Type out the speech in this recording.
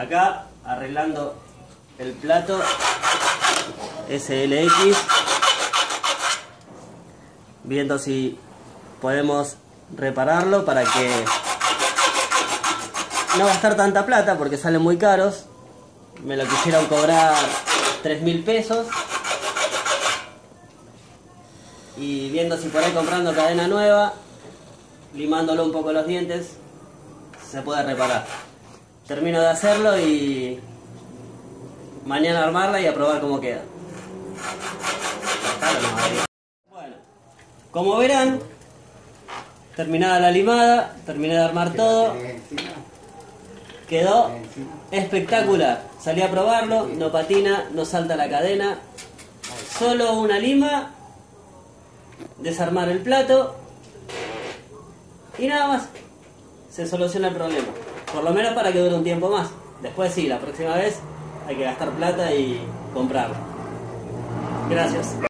Acá arreglando el plato SLX, viendo si podemos repararlo para que no gastar tanta plata, porque salen muy caros. Me lo quisieron cobrar 3.000 pesos. Y viendo si por ahí comprando cadena nueva, limándolo un poco los dientes, se puede reparar. Termino de hacerlo y mañana armarla y a probar cómo queda. Bueno, como verán, terminada la limada, terminé de armar todo. Quedó espectacular. Salí a probarlo, no patina, no salta la cadena. Solo una lima, desarmar el plato y nada más. Se soluciona el problema. Por lo menos para que dure un tiempo más. Después sí, la próxima vez hay que gastar plata y comprarlo. Gracias.